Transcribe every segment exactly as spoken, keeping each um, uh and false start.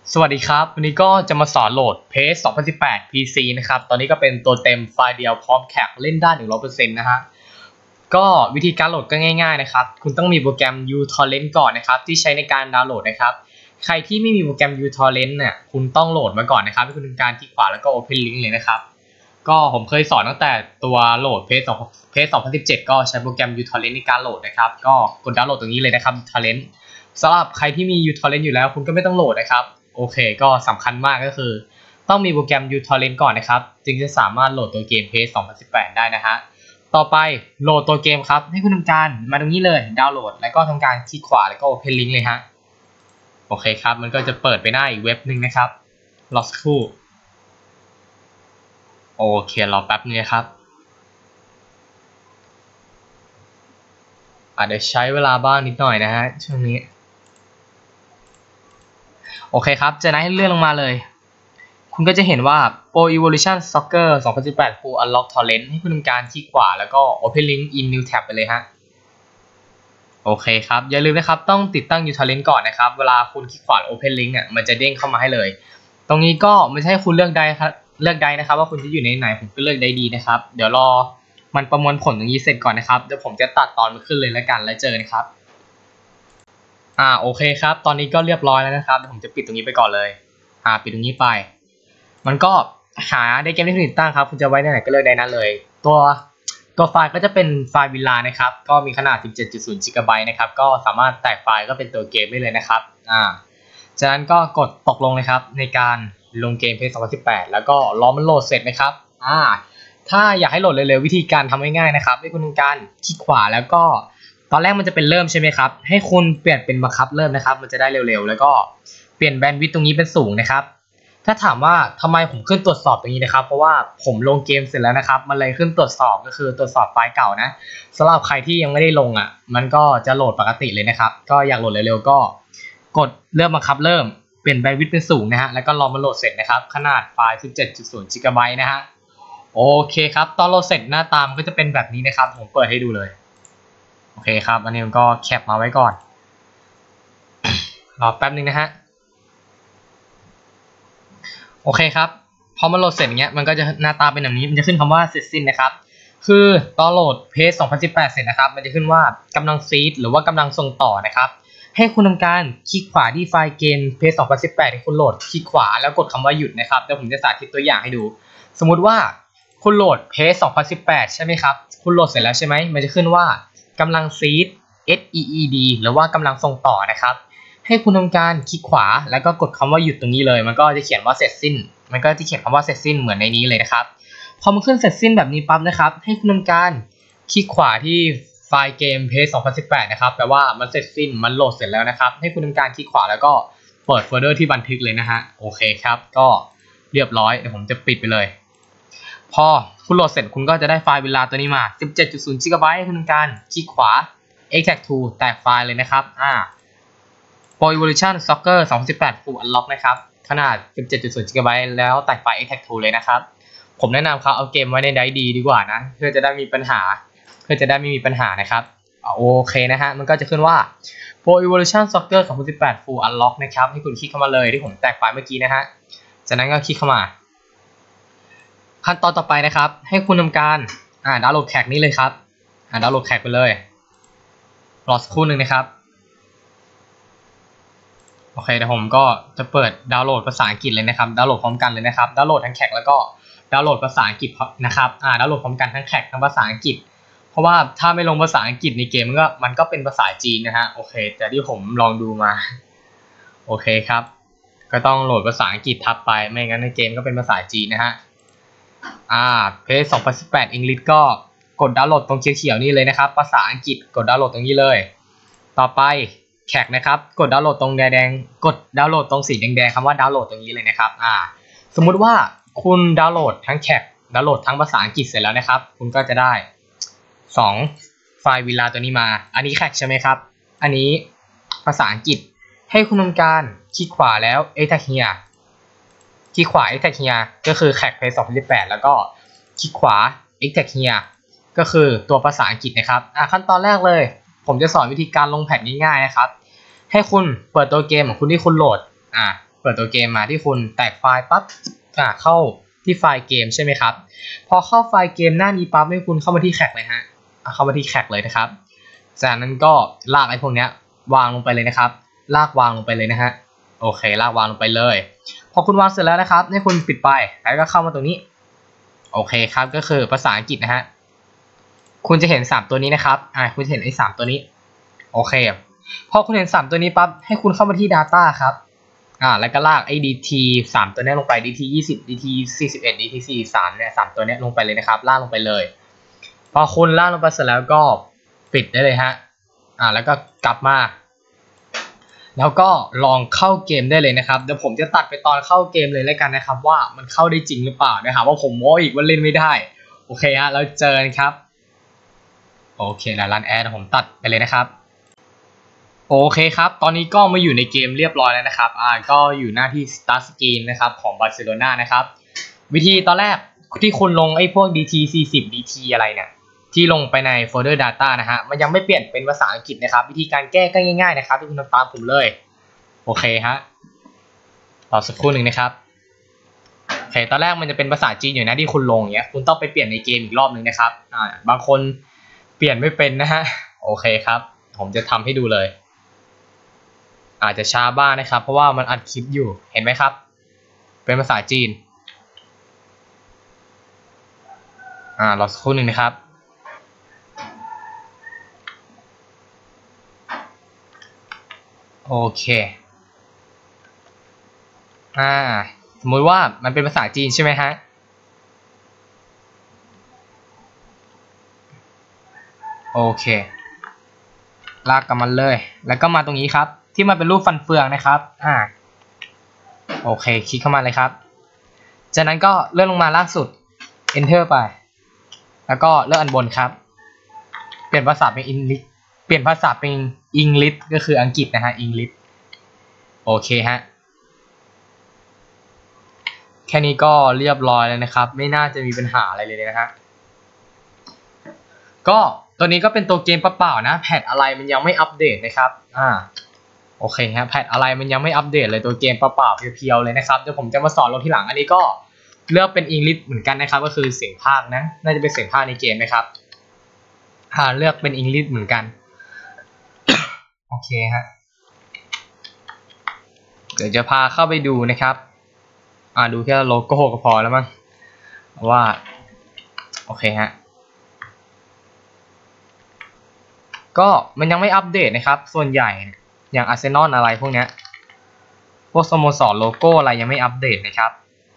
สวัสดีครับวันนี้ก็จะมาสอนโหลด เพจ สองพันสิบแปด พี ซี นะครับตอนนี้ก็เป็นตัวเต็มไฟล์เดียวพร้อมแคปเล่นได้ หนึ่งร้อยเปอร์เซ็นต์ นะฮะก็วิธีการโหลดก็ง่ายๆนะครับคุณต้องมีโปรแกรม uTorrent ก่อนนะครับที่ใช้ในการดาวน์โหลดนะครับใครที่ไม่มีโปรแกรม uTorrent เนี่ยคุณต้องโหลดมาก่อนนะครับให้คุณทำการคลิกขวาแล้วก็ Open Link เลยนะครับก็ผมเคยสอนตั้งแต่ตัวโหลดเพจเพจสองพันสิบเจ็ดก็ใช้โปรแกรม uTorrent ในการโหลดนะครับก็กดดาวน์โหลดตรงนี้เลยนะครับ uTorrent สำหรับใครที่มี uTorrent อยู่แล้วคุณก็ไม่ต้องโหลดนะครับโอเคก็สำคัญมากก็คือต้องมีโปรแกรม uTorrent ก่อนนะครับจึงจะสามารถโหลดตัวเกม เพจ สองพันสิบแปด ได้นะฮะต่อไปโหลดตัวเกมครับให้คุณทำการมาตรงนี้เลยดาวน์โหลดแล้วก็ทำการคลิกขวาแล้วก็ Open Link เลยฮะโอเคครับมันก็จะเปิดไปหน้าอีกเว็บหนึ่งนะครับรอสักครู่โอเครอแป๊บนึงครับอาจจะใช้เวลาบ้างนิดหน่อยนะฮะช่วงนี้โอเคครับจะนั้นให้เลื่อนลงมาเลยคุณก็จะเห็นว่า Pro Evolution Soccer สองพันสิบแปด Full Unlock Torrent ให้คุณทำการคลิกขวาแล้วก็ Open Link in New Tab ไปเลยฮะโอเคครับอย่าลืมนะครับต้องติดตั้ง uTorrent ก่อนนะครับเวลาคุณคลิกขวา Open Link เนี่ยมันจะเด้งเข้ามาให้เลยตรงนี้ก็ไม่ใช่คุณเลือกได้ครับเลือกได้นะครับว่าคุณจะอยู่ในไหนผมก็เลือกได้ดีนะครับเดี๋ยวรอมันประมวลผลตรงนี้เสร็จก่อนนะครับเดี๋ยวผมจะตัดตอนมันขึ้นเลยแล้วกันแล้วเจอกันครับอ่าโอเคครับตอนนี้ก็เรียบร้อยแล้วนะครับเดี๋ยวผมจะปิดตรงนี้ไปก่อนเลยอ่าปิดตรงนี้ไปมันก็หาได้เกมที่คุณติดตั้งครับคุณจะไว้ในไหนก็เลือกได้นั้นเลยตัวตัวไฟล์ก็จะเป็นไฟล์วิลลานะครับก็มีขนาด สิบเจ็ดจุดศูนย์ จิกะไบต์ นะครับก็สามารถแตกไฟล์ก็เป็นตัวเกมได้เลยนะครับอ่าจากนั้นก็กดตกลงเลยครับในการลงเกมเพจ สองพันสิบแปด แล้วก็รอมันโหลดเสร็จนะครับอ่าถ้าอยากให้โหลดเร็วๆวิธีการทำง่ายๆนะครับให้คุณทำการคลิกขวาแล้วก็ตอนแรกมันจะเป็นเริ่มใช่ไหมครับให้คุณเปลี่ยนเป็นบังคับเริ่มนะครับมันจะได้เร็วๆแล้วก็เปลี่ยนแบนด์วิดต์ตรงนี้เป็นสูงนะครับถ้าถามว่าทำไมผมขึ้นตรวจสอบตรงนี้นะครับเพราะว่าผมลงเกมเสร็จแล้วนะครับมันเลยขึ้นตรวจสอบก็คือตรวจสอบไฟล์เก่านะสำหรับใครที่ยังไม่ได้ลงอ่ะมันก็จะโหลดปกติเลยนะครับก็อยากโหลดเร็วๆก็กดเริ่มบังคับเริ่มเปลี่ยนแบนด์วิดต์เป็นสูงนะฮะแล้วก็รอมันโหลดเสร็จนะครับขนาดไฟล์ สิบเจ็ดจุดศูนย์ จิกะไบต์นะฮะโอเคครับตอนโหลดเสร็จหน้าตามก็จะเป็นแบบนี้นะครับผมเปิดให้ดูเลยโอเคครับอันนี้มันก็แคปมาไว้ก่อนรอแป๊บนึงนะฮะโอเคครับพอมันโหลดเสร็จอย่างเงี้ยมันก็จะหน้าตาเป็นแบบนี้มันจะขึ้นคำว่าเสร็จสิ้นนะครับคือตอนโหลดเพจ สองพันสิบแปด เสร็จนะครับมันจะขึ้นว่ากำลังซีดหรือว่ากำลังส่งต่อนะครับให้คุณทำการคลิกขวาที่ไฟล์เกมเพจ สองพันสิบแปด ที่คุณโหลดคลิกขวาแล้วกดคำว่าหยุดนะครับเดี๋ยวผมจะสาธิตตัวอย่างให้ดูสมมุติว่าคุณโหลดเพจ สองพันสิบแปด ใช่ไหมครับคุณโหลดเสร็จแล้วใช่ไหมมันจะขึ้นว่ากำลังซีด เอส อี อี ดี หรือว่ากำลังส่งต่อนะครับให้คุณทำการคลิกขวาแล้วก็กดคำว่าหยุดตรงนี้เลยมันก็จะเขียนว่าเสร็จสิ้นมันก็จะเขียนคำว่าเสร็จสิ้นเหมือนในนี้เลยนะครับพอมันขึ้นเสร็จสิ้นแบบนี้ปั๊บนะครับให้คุณทำการคลิกขวาที่ไฟล์เกมเพจ สองพันสิบแปด นะครับแปลว่ามันเสร็จสิ้นมันโหลดเสร็จแล้วนะครับให้คุณทำการคลิกขวาแล้วก็เปิดโฟลเดอร์ที่บันทึกเลยนะฮะโอเคครับก็เรียบร้อยเดี๋ยวผมจะปิดไปเลยพอคุณโหลดเสร็จคุณก็จะได้ไฟล์เวลาตัวนี้มา สิบเจ็ดจุดศูนย์ จิกะไบต์ให้คุณทำการคลิกขวา extract to แตกไฟล์เลยนะครับอ่าPro Evolution Soccer สองพันสิบแปด Full Unlock นะครับขนาด สิบเจ็ดจุดศูนย์ จิกะไบต์ แล้วแตกไฟล์ extract to เลยนะครับผมแนะนำครับเอาเกมไว้ในไดร์ดีดีกว่านะเพื่อจะได้มีปัญหาเพื่อจะได้ไม่มีปัญหานะครับโอเคนะฮะมันก็จะขึ้นว่า Pro Evolution Soccer สองพันสิบแปด Full Unlock นะครับให้คุณคลิกเข้ามาเลยที่ผมแตกไฟล์เมื่อกี้นะฮะจากนั้นก็คลิกเข้ามาขั้นตอนต่อไปนะครับให้คุณทำการอ่าดาวน์โหลดแท็กนี้เลยครับอ่าดาวน์โหลดแท็กไปเลยรอสักครู่หนึ่งนะครับโอเคเดี๋ยวผมก็จะเปิดดาวน์โหลดภาษาอังกฤษเลยนะครับดาวน์โหลดพร้อมกันเลยนะครับดาวน์โหลดทั้งแท็กแล้วก็ดาวน์โหลดภาษาอังกฤษนะครับอ่าดาวน์โหลดพร้อมกันทั้งแท็กทั้งภาษาอังกฤษเพราะว่าถ้าไม่ลงภาษาอังกฤษในเกมมันก็มันก็เป็นภาษาจีนนะฮะโอเคแต่ที่ผมลองดูมาโอเคครับก็ต้องโหลดภาษาอังกฤษทับไปไม่งั้นในเกมก็เป็นภาษาจีนนะฮะอ่าเพจ สองพันสิบแปด English ก็กดดาวน์โหลดตรงเขียวๆนี่เลยนะครับภาษาอังกฤษกดดาวน์โหลดตรงนี้เลยต่อไปแท็กนะครับกดดาวน์โหลดตรงแดงๆกดดาวน์โหลดตรงสีแดงๆคำว่าดาวน์โหลดตรงนี้เลยนะครับอ่าสมมุติว่าคุณดาวน์โหลดทั้งแท็กดาวน์โหลดทั้งภาษาอังกฤษเสร็จแล้วนะครับคุณก็จะได้สองไฟล์วิลลาตัวนี้มาอันนี้แท็กใช่ไหมครับอันนี้ภาษาอังกฤษให้คุณทำการคลิกขวาแล้ว extract here คลิกขวา extract here ก็คือแท็กเพจ สองพันสิบแปดแล้วก็คลิกขวา extract here ก็คือตัวภาษาอังกฤษนะครับอ่าขั้นตอนแรกเลยผมจะสอนวิธีการลงแพทง่ายๆนะครับให้คุณเปิดตัวเกมของคุณที่คุณโหลดอ่าเปิดตัวเกมมาที่คุณแตกไฟล์ปั๊บเข้าที่ไฟล์เกมใช่ไหมครับพอเข้าไฟล์เกมหน้านี้ปั๊บให้คุณเข้ามาที่แคร็กเลยฮะเข้ามาที่แคร็กเลยนะครับจากนั้นก็ลากไอ้พวกเนี้ยวางลงไปเลยนะครับลากวางลงไปเลยนะฮะโอเคลากวางลงไปเลยพอคุณวางเสร็จแล้วนะครับให้คุณปิดไปแล้วก็เข้ามาตรงนี้โอเคครับก็คือภาษาอังกฤษนะฮะคุณจะเห็นสามตัวนี้นะครับอ่าคุณจะเห็นไอ้สามตัวนี้โอเคพอคุณเห็นสามตัวนี้ปั๊บให้คุณเข้ามาที่ Data ครับอ่าแล้วก็ลากไอ้ ดี ที สามตัวนี้ลงไป ดี ที ยี่สิบ ดี ที สี่สิบเอ็ด ดี ที สี่สิบสามเนี่ยสามตัวนี้ลงไปเลยนะครับลากลงไปเลยพอคุณลากลงไปเสร็จแล้วก็ปิดได้เลยฮะอ่าแล้วก็กลับมาแล้วก็ลองเข้าเกมได้เลยนะครับเดี๋ยวผมจะตัดไปตอนเข้าเกมเลยแล้วกันนะครับว่ามันเข้าได้จริงหรือเปล่านะครับว่าผมโม้อีกว่าเล่นไม่ได้โอเคฮะแล้วเจอกันครับโอเคแล้วรันแอดผมตัดไปเลยนะครับโอเคครับตอนนี้ก็มาอยู่ในเกมเรียบร้อยแล้วนะครับอ่าก็อยู่หน้าที่ Start Screen นะครับของบาร์เซโลนานะครับวิธีตอนแรกที่คุณลงไอ้พวก ดี ที สี่สิบ ดี ที อะไรเนี่ยที่ลงไปในโฟลเดอร์ Data นะฮะมันยังไม่เปลี่ยนเป็นภาษาอังกฤษนะครับวิธีการแก้ก็ง่ายๆนะครับที่คุณทำตามผมเลยโอเคฮะรอสักครู่หนึ่งนะครับโอเคตอนแรกมันจะเป็นภาษาจีนอยู่นะที่คุณลงเนี้ยคุณต้องไปเปลี่ยนในเกมอีกรอบหนึ่งนะครับอ่าบางคนเปลี่ยนไม่เป็นนะฮะโอเคครับผมจะทำให้ดูเลยอาจจะช้าบ้างนะครับเพราะว่ามันอัดคลิปอยู่เห็นไหมครับเป็นภาษาจีนอ่ารอสักครู่หนึ่งนะครับโอเคอ่าสมมุติว่ามันเป็นภาษาจีนใช่ไหมฮะโอเคลากกับมันเลยแล้วก็มาตรงนี้ครับที่มันเป็นรูปฟันเฟืองนะครับอ่าโอเคคลิกเข้ามาเลยครับจากนั้นก็เลื่อนลงมาล่างสุด Enter ไปแล้วก็เลือกอันบนครับเปลี่ยนภาษาเป็น English เปลี่ยนภาษาเป็น English ก็คืออังกฤษนะฮะ English โอเคฮะแค่นี้ก็เรียบร้อยแล้วนะครับไม่น่าจะมีปัญหาอะไรเลยนะฮะก็ตัวนี้ก็เป็นตัวเกมเปล่าๆนะแพทอะไรมันยังไม่อัปเดตนะครับอ่าโอเคฮะแพทอะไรมันยังไม่อัปเดตเลยตัวเกมเปล่าๆเพียวๆเลยนะครับเดี๋ยวผมจะมาสอนลงที่หลังอันนี้ก็เลือกเป็น English เหมือนกันนะครับก็คือเสียงพากย์นะน่าจะเป็นเสียงพากย์ในเกมนะครับอ่าเลือกเป็น English เหมือนกัน โอเคฮะเดี๋ยวจะพาเข้าไปดูนะครับอ่าดูแค่โลโก้ก็พอแล้วมั้งว่าโอเคฮะก็มันยังไม่อัปเดตนะครับส่วนใหญ่อย่างอาร์เซนอลอะไรพวกเนี้ยพวกสโมสรโลโก้อะไรยังไม่อัปเดตนะครับ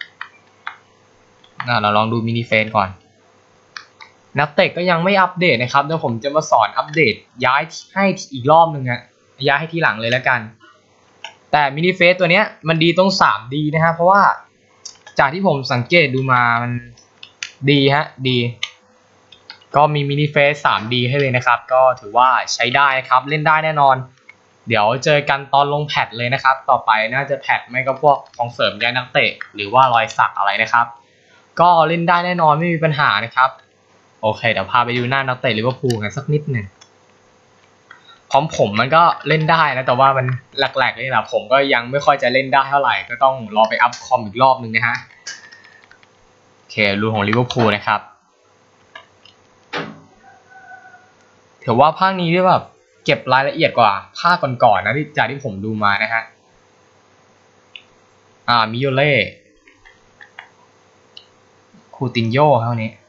อ่าเราลองดูมินิเฟซก่อนนักเตะก็ยังไม่อัปเดตนะครับเดี๋ยวผมจะมาสอนอัปเดตย้ายให้อีกรอบหนึ่งอะย้ายให้ทีหลังเลยแล้วกันแต่มินิเฟซตัวเนี้ยมันดีตรง ทรีดี นะฮะเพราะว่าจากที่ผมสังเกตดูมามันดีฮะดีก็มีมินิเฟซ ทรีดี ให้เลยนะครับก็ถือว่าใช้ได้นะครับเล่นได้แน่นอนเดี๋ยวเจอกันตอนลงแพทเลยนะครับต่อไปน่าจะแพทไม่ก็พวกของเสริมย้ายนักเตะหรือว่ารอยสักอะไรนะครับก็เล่นได้แน่นอนไม่มีปัญหานะครับโอเคเดี๋ยวพาไปดูหน้านักเตะลิเวอร์พูลกันสักนิดหนึ่งพร้อมผมมันก็เล่นได้นะแต่ว่ามันแหลกๆนี่แหละผมก็ยังไม่ค่อยจะเล่นได้เท่าไหร่ก็ต้องรอไปอัพคอมอีกรอบนึงนะฮะโอเครูของลิเวอร์พูลนะครับถือว่าภาคนี้ที่แบบเก็บรายละเอียดกว่าภาคก่อนๆนะที่จากที่ผมดูมานะฮะอ่ามิโยเล่คูตินโญ่เท่านี้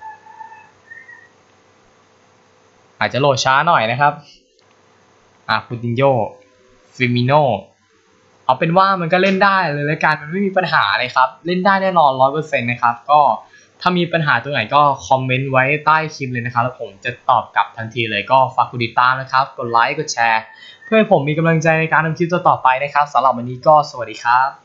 อาจจะโหลดช้าหน่อยนะครับอ่าคูตินโญ่ฟิมิโนเอาเป็นว่ามันก็เล่นได้เลยแล้วกันมันไม่มีปัญหาเลยครับเล่นได้แน่นอน ร้อยเปอร์เซ็นต์ นะครับก็ถ้ามีปัญหาตัวไหนก็คอมเมนต์ไว้ใต้คลิปเลยนะครับแล้วผมจะตอบกลับทันทีเลยก็ฝากกดติดตามนะครับกดไลค์กดแชร์เพื่อให้ผมมีกำลังใจในการทำคลิปต่อๆไปนะครับสำหรับวันนี้ก็สวัสดีครับ